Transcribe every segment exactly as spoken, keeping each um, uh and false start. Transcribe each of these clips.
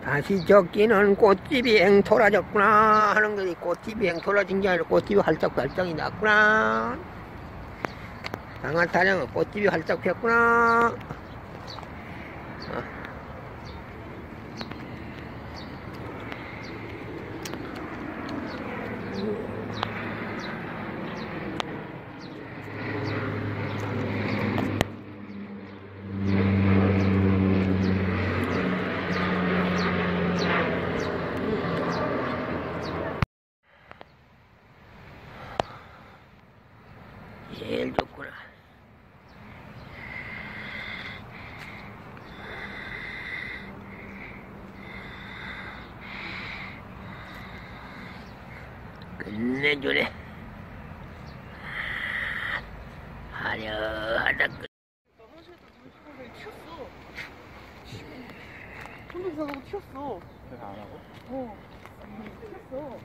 다시 적기는 꽃집이 앵토라졌구나 하는 것이 꽃집이 앵토라진 게 아니라 꽃집이 활짝활짝이 났구나. 강화타령은 꽃집이 활짝 폈구나. 어. 제일 좋구나. 끝내주네. 화려하다. 혼자 이상하고 튀었어. 내가 안 하고? 어. 튀었어.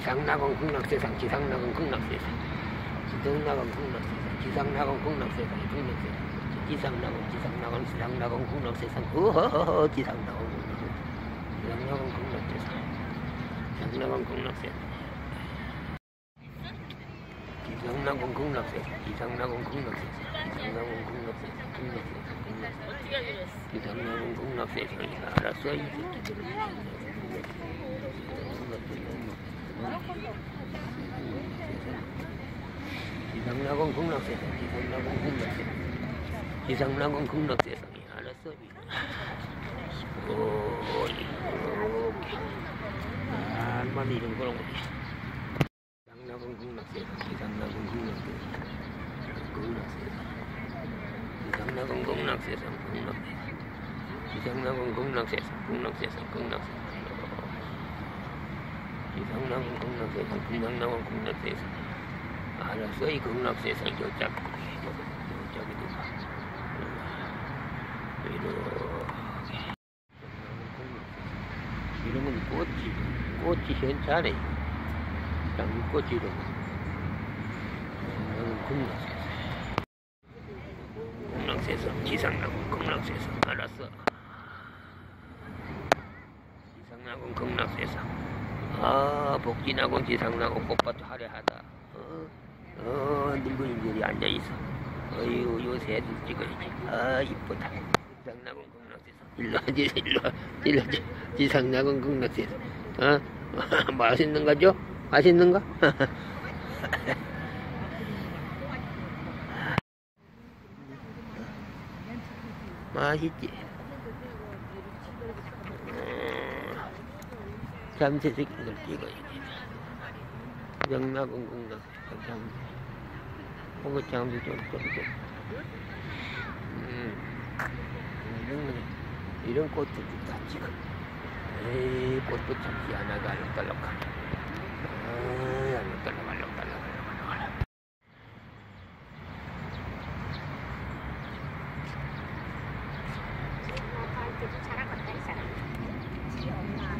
지상낙원 극락세상 지상낙원 극락세상 지상낙원 극락세상 지상낙원 극락세상 극락세상 지상낙원 지상낙원 지상낙원 극락세상 어허허허 지상낙원 극락세상 지상낙원 극락세상 지상낙원 극락세상 지상낙원 극락세상 지상낙원 극락세상 지상낙원 극락세상 극락세상 극락세상 지상낙원 극락세상이 알았어 이 새끼들은 지상낙원 극락세상 지상낙원 극락세상 지상낙원 극락세상이 알았어 오 이렇게 얼마나 이런 거는 지상낙원 극락세상 지상낙원 극락세상 극락세상 지상낙원 극락세상 극락세상 지상낙원 극락세상 극락세상 극락세상 지상낙원 극락세상 지상낙원 극락세상 알았어 이 극락세상 저짝 저짝이 누가 이렇게 이름은 꽃이 꽃이 현찰에 장미꽃 이름은 극락세상 극락세상 지상낙원 극락세상 알았어 지상낙원 극락세상 아 복지낙원 지상낙원 꽃밭도 화려하다 어, 어 늙은이들이 앉아있어 어휴 요새 애들 찍어야지 아 이쁘다 지상낙원 극락세상 일로 앉으세요 일로 일로 지상낙원 극락세상 어 맛있는 거죠? 맛있는가? 맛있지? 잠새 새끼들 찍어야지. 영락은 극락세상 잠새. 호그 잠새 좀, 좀, 좀. 음. 이런, 이런 꽃도 다 찍어. 에이, 꽃도 참 희한하게 알록달록하네. 아, 알록달록, 알록달록, 알록달록. 잘하겠다, 이 사람. 지 엄마.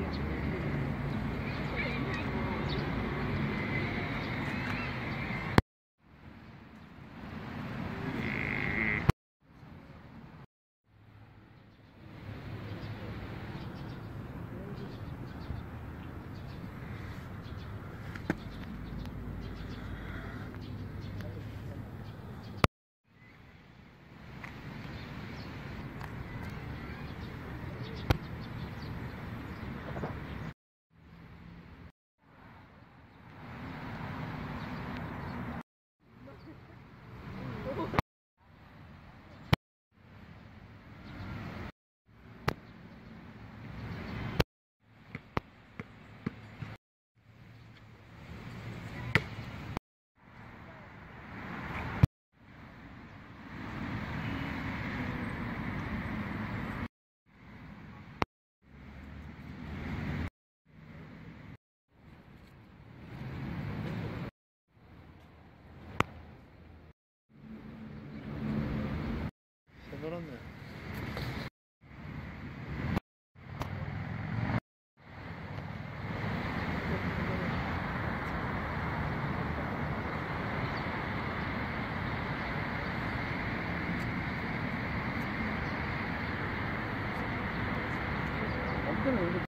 놀았네. 엄청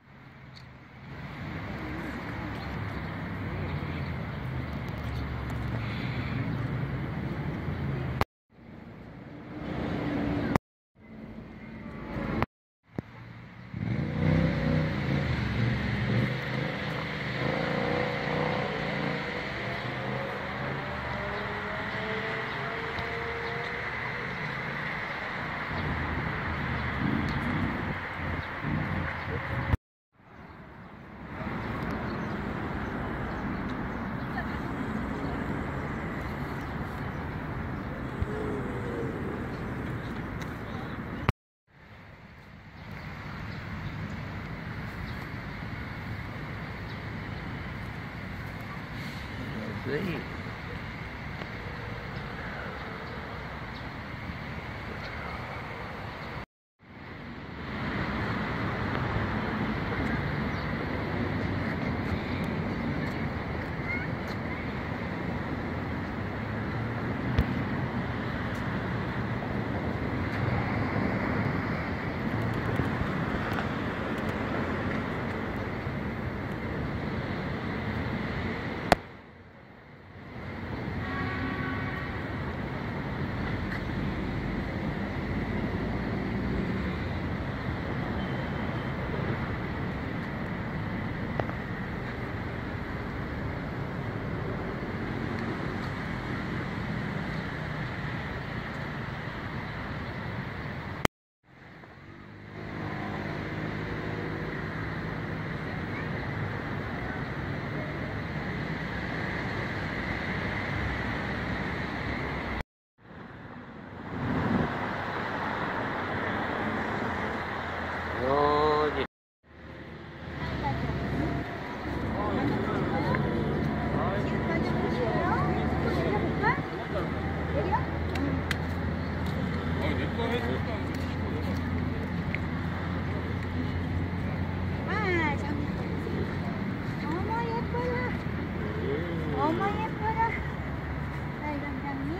See. 너무 예뻐라. 빨간장미.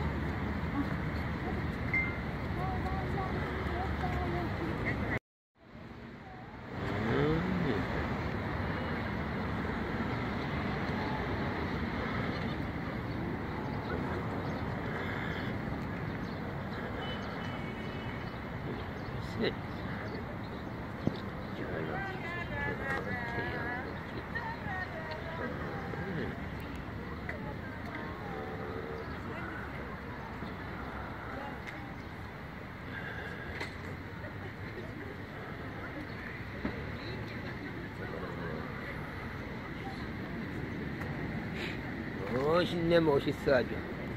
네. 멋있네, 멋있어 아주.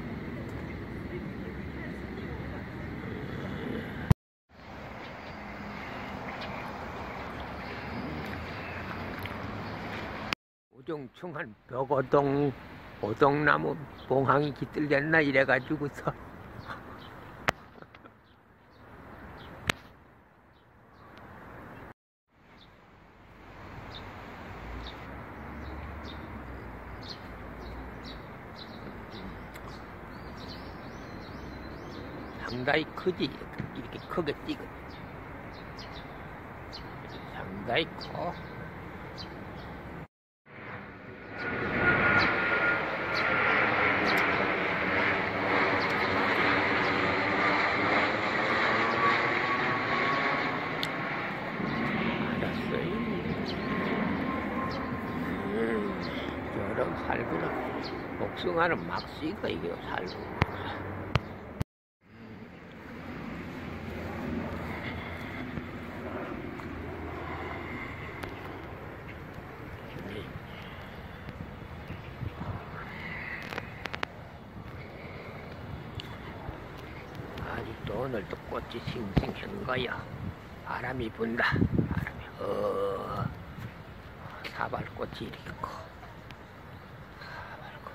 오종충한 벽오동, 오동나무 봉황이 깃들렸나 이래가지고서 상당히 크지. 이렇게 크게 찍어. 상당히 커. 알았어요. 음, 저런 살구나. 복숭아는 막 씹어, 이게 살구. 아직도 오늘도 꽃이 싱싱한 거야. 바람이 분다. 바람이 어 사발꽃이 이렇게 커. 사발꽃.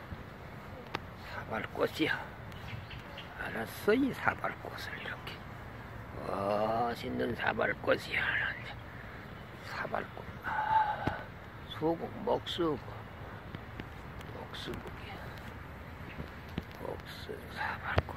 사발꽃이야. 알았어, 이 사발꽃을 이렇게 멋있는 사발꽃이야. 사발꽃. 아, 수국, 목수국, 목수국이야. 목수 사발꽃.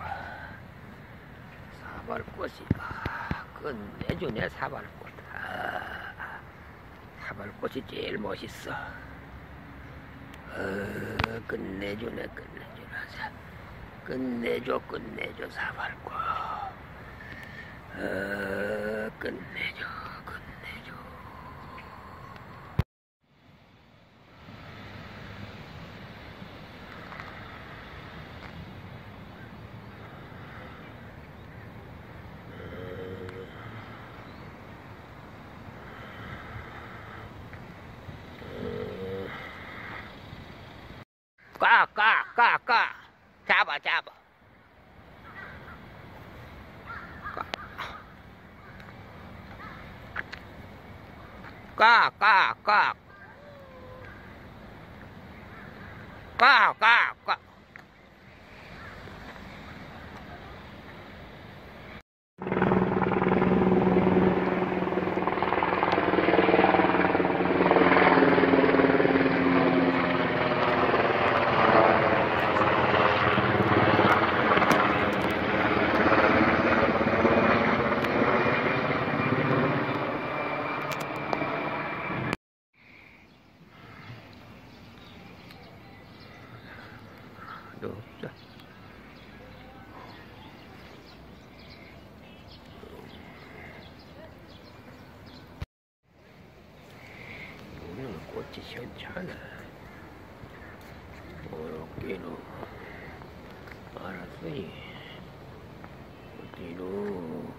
사발꽃이 아, 끝내주네. 사발꽃. 아, 사발꽃이 제일 멋있어. 어, 끝내주네. 끝내주네. 끝내줘. 끝내줘. 사발꽃. 어, 끝내줘. 끝내줘. 까, 까, 까, 까. 잡아, 잡아. 까, 까, 까. 까, 까, 까. 없다. 오늘 꽃이 시원찮아. 어렵게로 알았으니 어디로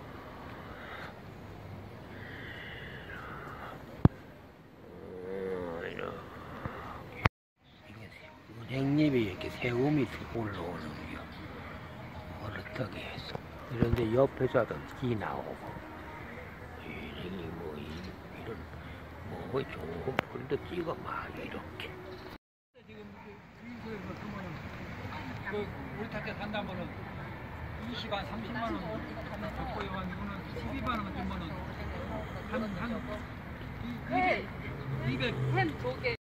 은행잎이 이렇게 새우밑이 올라오는 거 어떻게 해서 그런데 옆에서도 기 나오고 은행이 뭐 이런 뭐 좋은 풀도 찍어 막 이렇게 지금 주유소에서 주면은 그 우리 탓에 산다면은 이십 만 삼십만 원 적고요. 이거는 십이만 원 주면은 한한 이백 이백